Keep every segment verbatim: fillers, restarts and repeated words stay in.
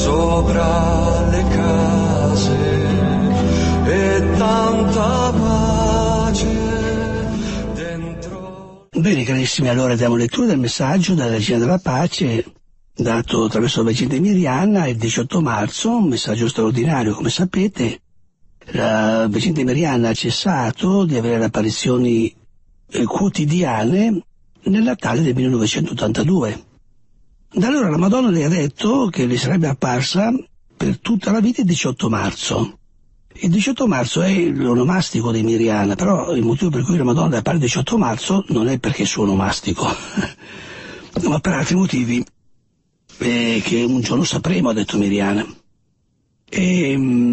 sopra le case e tanta pace dentro. Bene carissimi, allora diamo lettura del messaggio della Regina della Pace dato attraverso la Vergine di Miriana il diciotto marzo, un messaggio straordinario. Come sapete, la Vergine di Miriana ha cessato di avere apparizioni eh, quotidiane nel Natale del millenovecentottantadue. Da allora la Madonna le ha detto che le sarebbe apparsa per tutta la vita il diciotto marzo. Il diciotto marzo è l'onomastico di Miriana, però il motivo per cui la Madonna le appare il diciotto marzo non è perché è suo onomastico, ma per altri motivi eh, che un giorno sapremo, ha detto Miriana. E,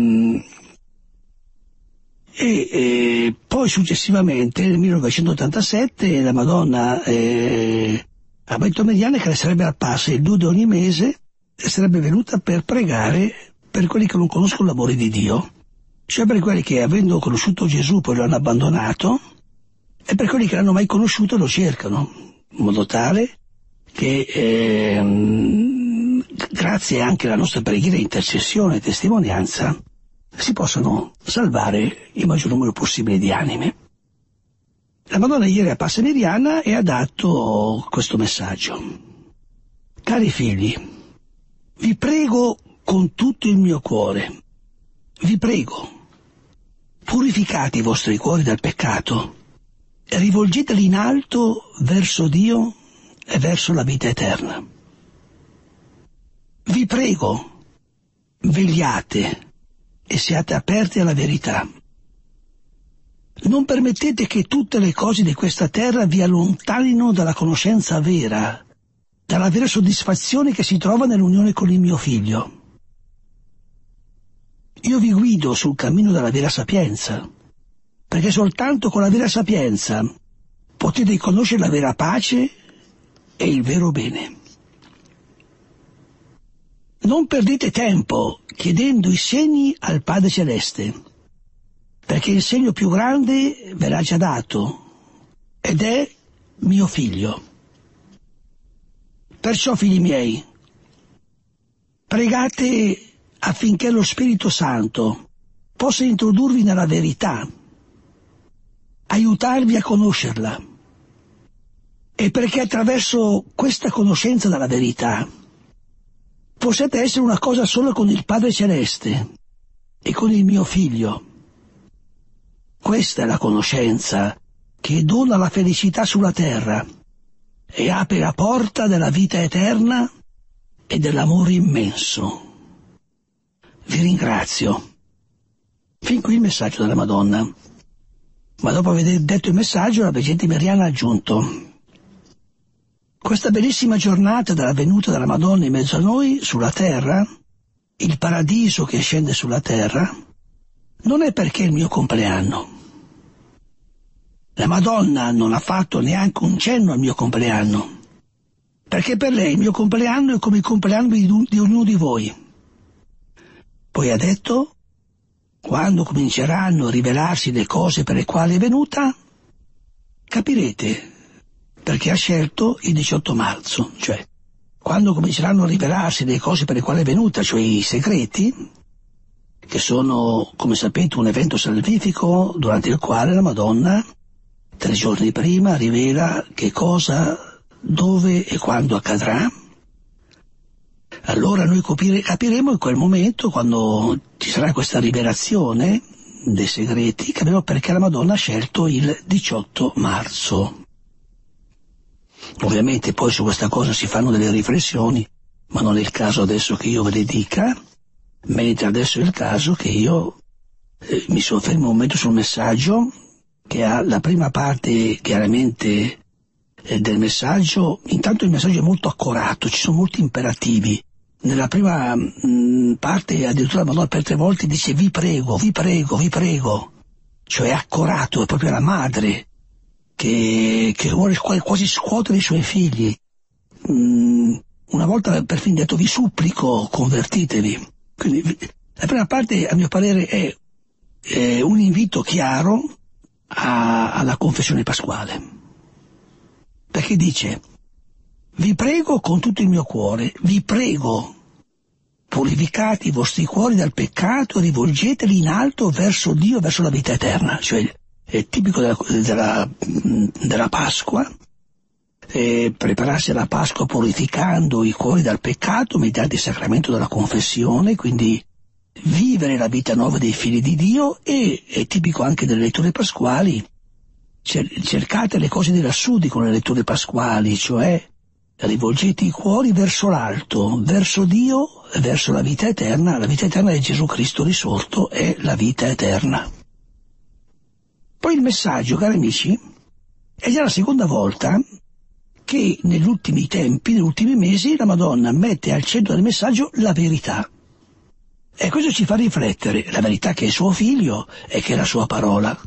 e, e poi successivamente, nel millenovecentottantasette, la Madonna eh, ha detto a Miriana che le sarebbe apparsa il due di ogni mese e sarebbe venuta per pregare per quelli che non conoscono l'amore di Dio. Cioè per quelli che, avendo conosciuto Gesù, poi lo hanno abbandonato, e per quelli che l'hanno mai conosciuto lo cercano, in modo tale che, ehm, grazie anche alla nostra preghiera, intercessione e testimonianza, si possano salvare il maggior numero possibile di anime. La Madonna ieri a Passa Miriana e ha dato questo messaggio. Cari figli, vi prego con tutto il mio cuore, vi prego, purificate i vostri cuori dal peccato e rivolgeteli in alto verso Dio e verso la vita eterna. Vi prego, vegliate e siate aperti alla verità. Non permettete che tutte le cose di questa terra vi allontanino dalla conoscenza vera, dalla vera soddisfazione che si trova nell'unione con il mio Figlio. Io vi guido sul cammino della vera sapienza, perché soltanto con la vera sapienza potete conoscere la vera pace e il vero bene. Non perdete tempo chiedendo i segni al Padre Celeste, perché il segno più grande ve l'ha già dato, ed è mio Figlio. Perciò, figli miei, pregate affinché lo Spirito Santo possa introdurvi nella verità, aiutarvi a conoscerla, e perché attraverso questa conoscenza della verità possiate essere una cosa sola con il Padre Celeste e con il mio Figlio. Questa è la conoscenza che dona la felicità sulla terra e apre la porta della vita eterna e dell'amore immenso. Vi ringrazio. Fin qui il messaggio della Madonna. Ma dopo aver detto il messaggio, la Vergine di Miriana ha aggiunto: questa bellissima giornata della venuta della Madonna in mezzo a noi, sulla terra, il paradiso che scende sulla terra, non è perché è il mio compleanno. La Madonna non ha fatto neanche un cenno al mio compleanno, perché per lei il mio compleanno è come il compleanno di, di ognuno di voi. Poi ha detto: quando cominceranno a rivelarsi le cose per le quali è venuta, capirete perché ha scelto il diciotto marzo, cioè quando cominceranno a rivelarsi le cose per le quali è venuta, cioè i segreti, che sono, come sapete, un evento salvifico durante il quale la Madonna, tre giorni prima, rivela che cosa, dove e quando accadrà. Allora noi capire, capiremo in quel momento, quando ci sarà questa rivelazione dei segreti, capiremo perché la Madonna ha scelto il diciotto marzo. Ovviamente poi su questa cosa si fanno delle riflessioni, ma non è il caso adesso che io ve le dica, mentre adesso è il caso che io eh, mi soffermo un momento sul messaggio, che ha la prima parte chiaramente eh, del messaggio. Intanto il messaggio è molto accorato, ci sono molti imperativi. Nella prima mh, parte addirittura la Madonna per tre volte dice vi prego, vi prego, vi prego, cioè è accorato, è proprio la madre che, che vuole quasi scuotere i suoi figli. Mm, una volta perfino detto vi supplico, convertitevi. Quindi la prima parte, a mio parere, è, è un invito chiaro a, alla confessione pasquale, perché dice vi prego con tutto il mio cuore, vi prego, purificate i vostri cuori dal peccato e rivolgeteli in alto verso Dio, verso la vita eterna. Cioè è tipico della, della, della Pasqua, eh, prepararsi alla Pasqua purificando i cuori dal peccato mediante il sacramento della confessione, quindi vivere la vita nuova dei figli di Dio. E è tipico anche delle letture pasquali, cercate le cose di lassù, dicono le letture pasquali, cioè rivolgete i cuori verso l'alto, verso Dio e verso la vita eterna. La vita eterna è Gesù Cristo risorto, è la vita eterna. Poi il messaggio, cari amici, è già la seconda volta che negli ultimi tempi, negli ultimi mesi, la Madonna mette al centro del messaggio la verità. E questo ci fa riflettere, la verità che è suo figlio e che è la sua parola.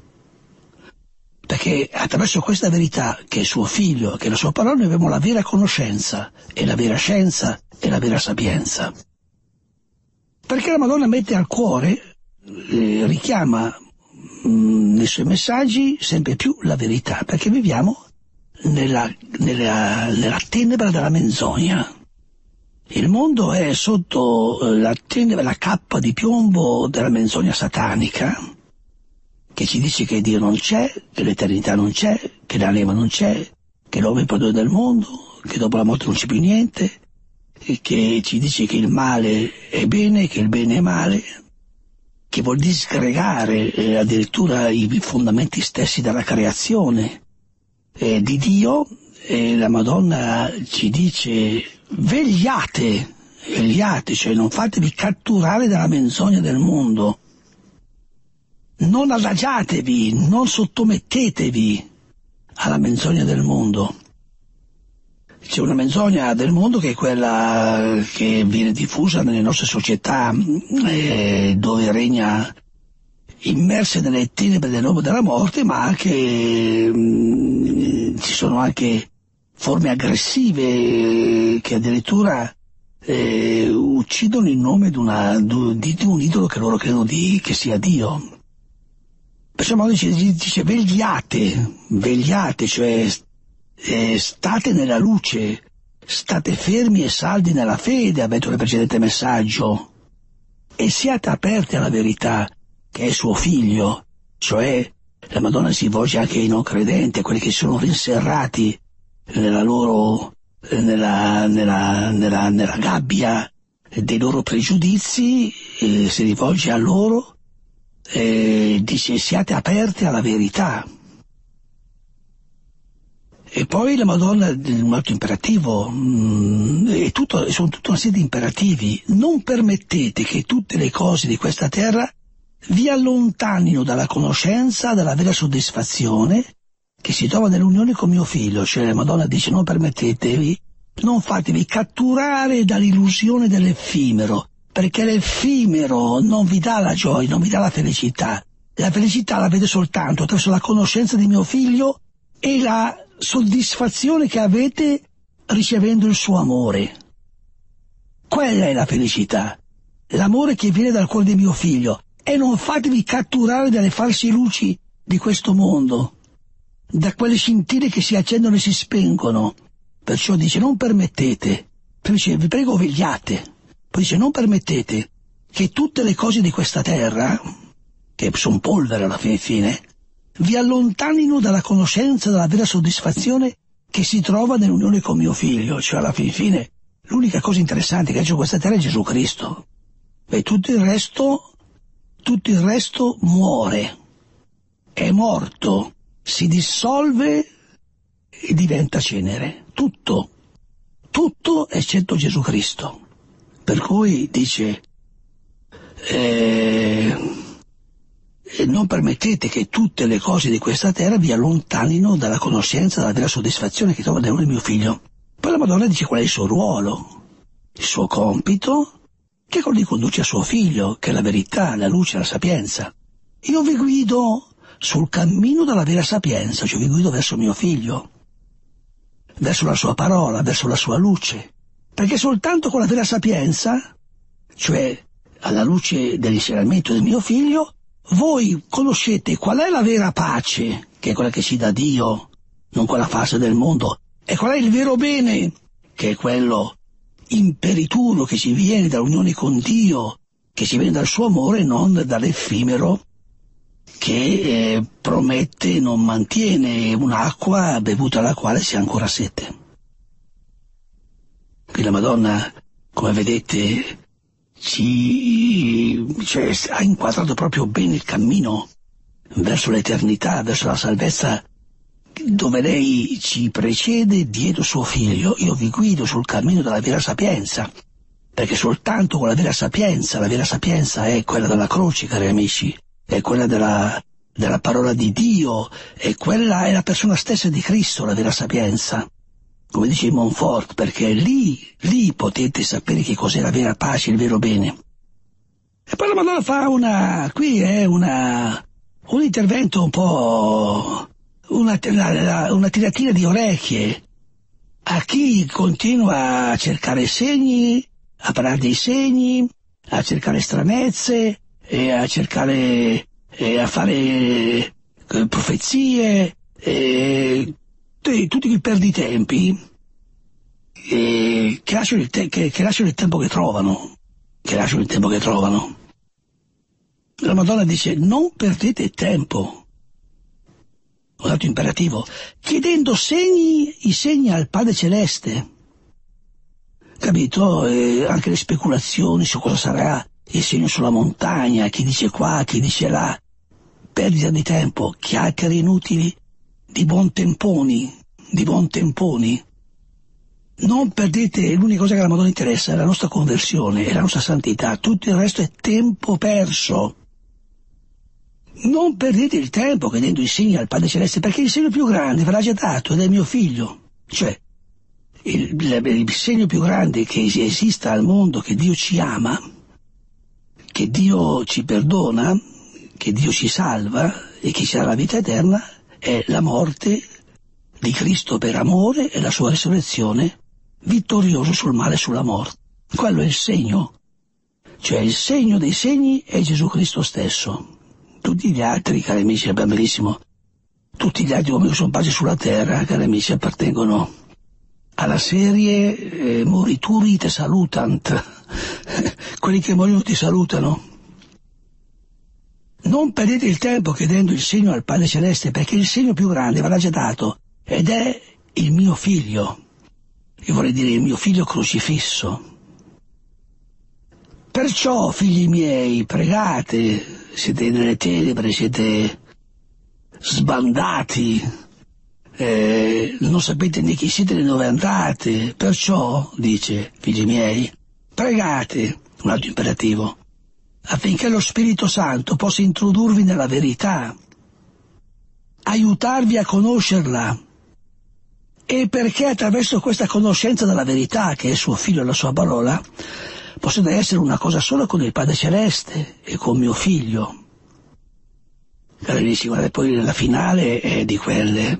Perché attraverso questa verità, che è suo figlio, che è la sua parola, noi abbiamo la vera conoscenza, e la vera scienza, e la vera sapienza. Perché la Madonna mette al cuore, eh, richiama mh, nei suoi messaggi sempre più la verità, perché viviamo nella, nella, nella tenebra della menzogna. Il mondo è sotto la tenebra, la cappa di piombo della menzogna satanica, che ci dice che Dio non c'è, che l'eternità non c'è, che l'anima non c'è, che l'uomo è il padrone del mondo, che dopo la morte non c'è più niente, e che ci dice che il male è bene, che il bene è male, che vuol disgregare eh, addirittura i fondamenti stessi della creazione eh, di Dio. E la Madonna ci dice: vegliate, vegliate, cioè non fatevi catturare dalla menzogna del mondo. Non adagiatevi, non sottomettetevi alla menzogna del mondo. C'è una menzogna del mondo che è quella che viene diffusa nelle nostre società, eh, dove regna immerse nelle tenebre dell'uomo della morte, ma anche mh, ci sono anche forme aggressive eh, che addirittura eh, uccidono in nome di, una, di, di un idolo che loro credono di, che sia Dio. Perciò Mauro dice, dice vegliate, vegliate, cioè eh, state nella luce, state fermi e saldi nella fede, ha detto nel precedente messaggio, e siate aperti alla verità, che è suo figlio. Cioè la Madonna si rivolge anche ai non credenti, a quelli che sono rinserrati nella loro, nella, nella, nella, nella gabbia dei loro pregiudizi, eh, si rivolge a loro. Eh, dice siate aperti alla verità. E poi la Madonna, un altro imperativo, mh, è tutto, sono tutta una serie di imperativi. Non permettete che tutte le cose di questa terra vi allontanino dalla conoscenza, dalla vera soddisfazione che si trova nell'unione con mio figlio. Cioè la Madonna dice non permettetevi, non fatevi catturare dall'illusione dell'effimero, perché l'effimero non vi dà la gioia, non vi dà la felicità. La felicità la vede soltanto attraverso la conoscenza di mio figlio e la soddisfazione che avete ricevendo il suo amore. Quella è la felicità, l'amore che viene dal cuore di mio figlio. E non fatevi catturare dalle false luci di questo mondo, da quelle scintille che si accendono e si spengono. Perciò dice non permettete, poi dice vi prego vegliate. Poi dice non permettete che tutte le cose di questa terra, che sono polvere alla fine fine, vi allontanino dalla conoscenza, dalla vera soddisfazione che si trova nell'unione con mio figlio. Cioè alla fine fine l'unica cosa interessante che c'è su questa terra è Gesù Cristo. E tutto il resto, tutto il resto muore, è morto, si dissolve e diventa cenere. Tutto, tutto eccetto Gesù Cristo. Per cui dice eh, non permettete che tutte le cose di questa terra vi allontanino dalla conoscenza, dalla vera soddisfazione che trova nel mio figlio. Poi la Madonna dice qual è il suo ruolo, il suo compito, che lo riconduce a suo figlio, che è la verità, la luce, la sapienza. Io vi guido sul cammino della vera sapienza, cioè vi guido verso mio figlio, verso la sua parola, verso la sua luce. Perché soltanto con la vera sapienza, cioè alla luce dell'insegnamento del mio figlio, voi conoscete qual è la vera pace, che è quella che ci dà Dio, non quella falsa del mondo, e qual è il vero bene, che è quello imperituro che ci viene dall'unione con Dio, che ci viene dal suo amore, non dall'effimero che eh, promette e non mantiene, un'acqua bevuta alla quale si ha ancora sete. Qui la Madonna, come vedete, ci cioè, ha inquadrato proprio bene il cammino verso l'eternità, verso la salvezza, dove lei ci precede dietro suo figlio. Io vi guido sul cammino della vera sapienza, perché soltanto con la vera sapienza, la vera sapienza è quella della croce, cari amici, è quella della, della parola di Dio, è quella è la persona stessa di Cristo, la vera sapienza, come dice Montfort, perché lì, lì potete sapere che cos'è la vera pace, il vero bene. E poi la Madonna fa una, qui è una, un intervento un po', una, una, una tiratina di orecchie a chi continua a cercare segni, a parlare dei segni, a cercare stranezze, e a cercare, e a fare eh, profezie, e tutti i perditempi eh, che, lasciano il te- che, che lasciano il tempo che trovano, che lasciano il tempo che trovano. La Madonna dice: non perdete tempo, un altro imperativo, chiedendo segni, i segni al Padre Celeste. Capito? Eh, anche le speculazioni su cosa sarà il segno sulla montagna, chi dice qua, chi dice là, perdita di tempo, chiacchiere inutili di buon temponi, di buon temponi. Non perdete, l'unica cosa che la Madonna interessa è la nostra conversione, è la nostra santità, tutto il resto è tempo perso. Non perdete il tempo chiedendo i segni al Padre Celeste, perché il segno più grande ve l'ha già dato ed è mio figlio. Cioè, il, il, il segno più grande che esista al mondo, che Dio ci ama, che Dio ci perdona, che Dio ci salva e che ci dà la vita eterna, è la morte di Cristo per amore e la sua risurrezione vittorioso sul male e sulla morte. Quello è il segno, cioè il segno dei segni è Gesù Cristo stesso. Tutti gli altri, cari amici, abbiamo benissimo, tutti gli altri uomini che sono pasi sulla terra, cari amici, appartengono alla serie eh, morituri te salutant, quelli che muoiono ti salutano. Non perdete il tempo chiedendo il segno al Padre Celeste, perché il segno più grande ve l'ha già dato ed è il mio figlio, io vorrei dire il mio figlio crocifisso. Perciò, figli miei, pregate, siete nelle tenebre, siete sbandati, eh, non sapete né chi siete né dove andate, perciò, dice, figli miei, pregate, un altro imperativo, affinché lo Spirito Santo possa introdurvi nella verità, aiutarvi a conoscerla, e perché attraverso questa conoscenza della verità, che è suo figlio e la sua parola, possiate essere una cosa sola con il Padre Celeste e con mio figlio. Carissimi, guardate, poi la finale è di quelle.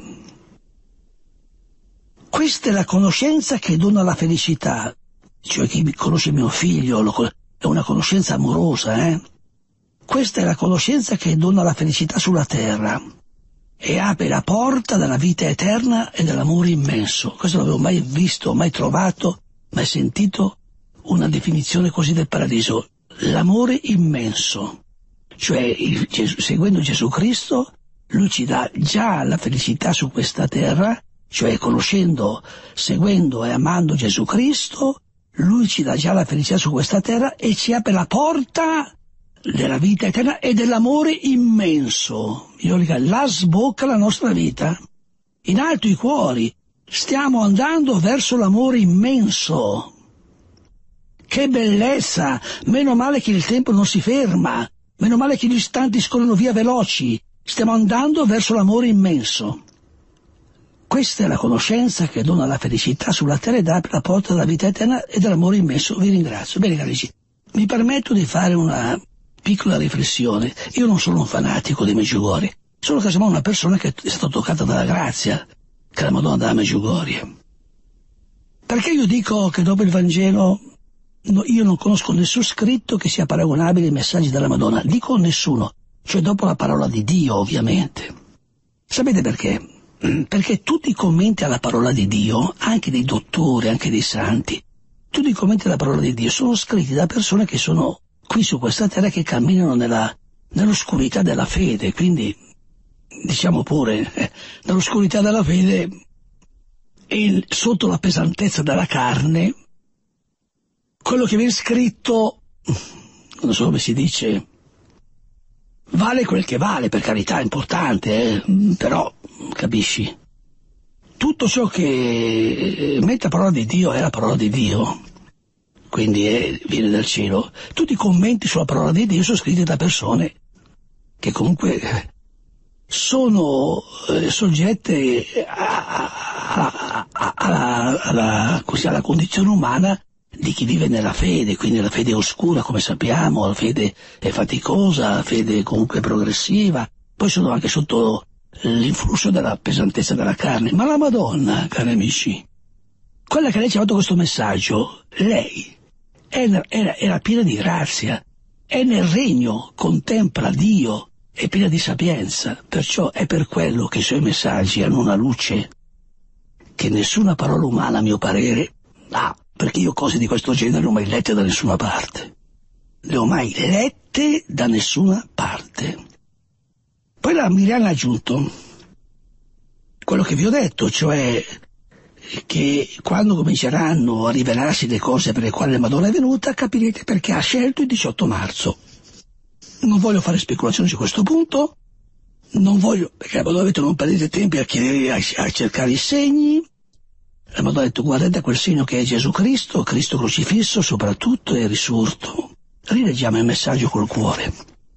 Questa è la conoscenza che dona la felicità, cioè chi conosce mio figlio lo con- è una conoscenza amorosa, eh? Questa è la conoscenza che dona la felicità sulla terra e apre la porta della vita eterna e dell'amore immenso. Questo non avevo mai visto, mai trovato, mai sentito una definizione così del paradiso. L'amore immenso, cioè il, Gesù, seguendo Gesù Cristo, lui ci dà già la felicità su questa terra, cioè conoscendo, seguendo e amando Gesù Cristo, lui ci dà già la felicità su questa terra e ci apre la porta della vita eterna e dell'amore immenso. Io dico, là sbocca la nostra vita, in alto i cuori, stiamo andando verso l'amore immenso. Che bellezza! Meno male che il tempo non si ferma, meno male che gli istanti scorrono via veloci, stiamo andando verso l'amore immenso. Questa è la conoscenza che dona la felicità sulla terra ed apre la porta della vita eterna e dell'amore immenso. Vi ringrazio. Bene, cari amici, mi permetto di fare una piccola riflessione. Io non sono un fanatico dei Medjugorje, sono casomai una persona che è stata toccata dalla grazia che la Madonna dà a Medjugorje. Perché io dico che dopo il Vangelo no, io non conosco nessun scritto che sia paragonabile ai messaggi della Madonna. Dico nessuno, cioè dopo la parola di Dio, ovviamente. Sapete perché? Perché tutti i commenti alla parola di Dio, anche dei dottori, anche dei santi, tutti i commenti della parola di Dio sono scritti da persone che sono qui su questa terra, che camminano nella, nell'oscurità della fede, quindi diciamo pure eh, nell'oscurità della fede e sotto la pesantezza della carne, quello che viene scritto, non so come si dice, vale quel che vale, per carità, è importante, eh, però capisci? Tutto ciò che mette la parola di Dio è la parola di Dio, quindi è, viene dal cielo. Tutti i commenti sulla parola di Dio sono scritti da persone che comunque sono eh, soggette alla, alla, alla, così, alla condizione umana di chi vive nella fede, quindi la fede è oscura, come sappiamo, la fede è faticosa, la fede comunque progressiva, poi sono anche sotto l'influsso della pesantezza della carne. Ma la Madonna, cari amici, quella che lei ci ha fatto questo messaggio, lei era, era, era piena di grazia, è nel regno, contempla Dio, è piena di sapienza, perciò è per quello che i suoi messaggi hanno una luce che nessuna parola umana, a mio parere, ha, perché io cose di questo genere non ho mai lette da nessuna parte. Le ho mai lette da nessuna parte. Poi la Miriam ha aggiunto quello che vi ho detto, cioè che quando cominceranno a rivelarsi le cose per le quali la Madonna è venuta, capirete perché ha scelto il diciotto marzo. Non voglio fare speculazioni su questo punto, non voglio, perché la Madonna ha detto non perdete tempo a, chiedere, a, a cercare i segni. La Madonna ha detto guardate quel segno che è Gesù Cristo, Cristo crocifisso soprattutto e risorto. Rileggiamo il messaggio col cuore.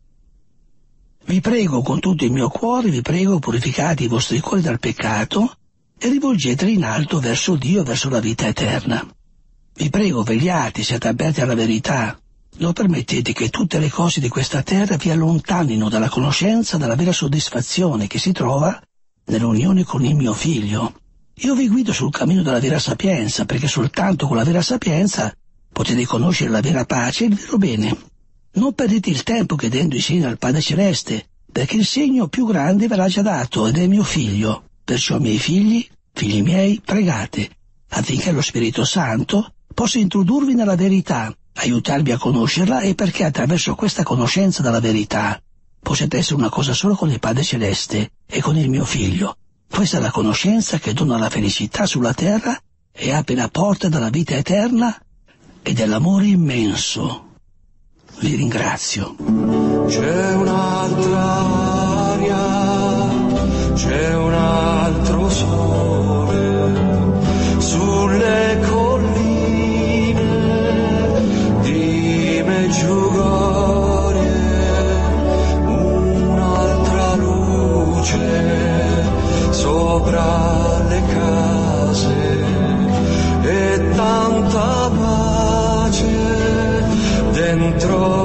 Vi prego con tutto il mio cuore, vi prego purificate i vostri cuori dal peccato e rivolgeteli in alto verso Dio e verso la vita eterna. Vi prego vegliate, siate aperti alla verità, non permettete che tutte le cose di questa terra vi allontanino dalla conoscenza della vera soddisfazione che si trova nell'unione con il mio Figlio. Io vi guido sul cammino della vera sapienza, perché soltanto con la vera sapienza potete conoscere la vera pace e il vero bene. Non perdete il tempo chiedendo i segni al Padre Celeste, perché il segno più grande verrà già dato ed è mio Figlio. Perciò, miei figli, figli miei, pregate, affinché lo Spirito Santo possa introdurvi nella verità, aiutarvi a conoscerla e perché attraverso questa conoscenza della verità possiate essere una cosa sola con il Padre Celeste e con il mio Figlio. Questa è la conoscenza che dona la felicità sulla terra e apre la porta della vita eterna e dell'amore immenso. Vi ringrazio. C'è un'altra aria, c'è un altro sole sulle colline di Meggiugorie, un'altra luce sopra le case e tanta pace dentro